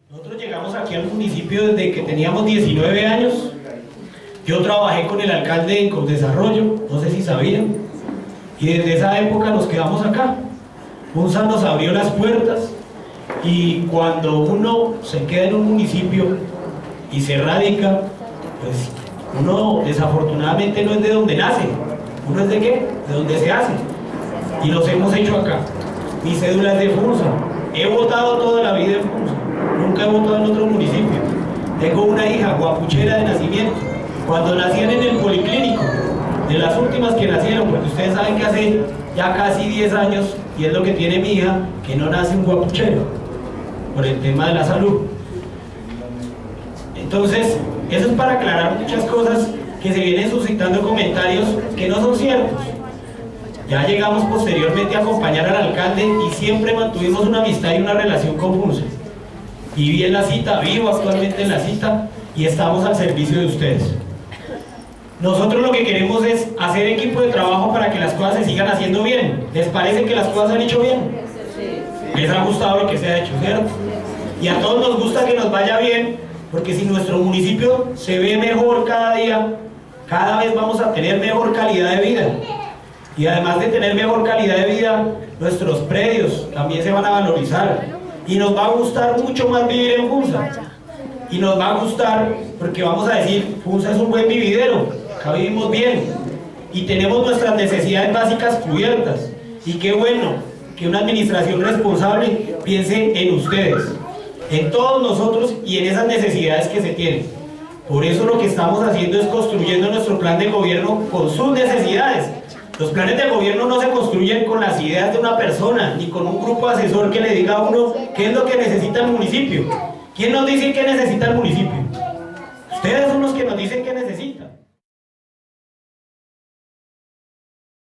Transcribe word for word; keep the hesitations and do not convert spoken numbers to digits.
Nosotros llegamos aquí al municipio desde que teníamos diecinueve años. Yo trabajé con el alcalde en Condesarrollo, no sé si sabían, y desde esa época nos quedamos acá. Funza nos abrió las puertas, y cuando uno se queda en un municipio y se radica, pues uno desafortunadamente no es de donde nace, uno es de qué, de donde se hace, y los hemos hecho acá. Mi cédula es de Funza, he votado toda la vida en Funza, nunca he votado en otro municipio. Tengo una hija guapuchera de nacimiento. Cuando nacían en el policlínico, de las últimas que nacieron, porque ustedes saben que hace ya casi diez años, y es lo que tiene mi hija, que no nace un guapuchero, por el tema de la salud. Entonces, eso es para aclarar muchas cosas que se vienen suscitando comentarios que no son ciertos. Ya llegamos posteriormente a acompañar al alcalde y siempre mantuvimos una amistad y una relación con Funza. Viví en la cita, vivo actualmente en la cita y estamos al servicio de ustedes. Nosotros lo que queremos es hacer equipo de trabajo para que las cosas se sigan haciendo bien. ¿Les parece que las cosas se han hecho bien? ¿Les ha gustado lo que se ha hecho, cierto? Y a todos nos gusta que nos vaya bien, porque si nuestro municipio se ve mejor cada día, cada vez vamos a tener mejor calidad de vida. Y además de tener mejor calidad de vida, nuestros predios también se van a valorizar. Y nos va a gustar mucho más vivir en Funza. Y nos va a gustar porque vamos a decir, Funza es un buen vividero. Acá vivimos bien y tenemos nuestras necesidades básicas cubiertas, y qué bueno que una administración responsable piense en ustedes, en todos nosotros y en esas necesidades que se tienen. Por eso lo que estamos haciendo es construyendo nuestro plan de gobierno con sus necesidades. Los planes de gobierno no se construyen con las ideas de una persona ni con un grupo asesor que le diga a uno qué es lo que necesita el municipio. ¿Quién nos dice qué necesita el municipio?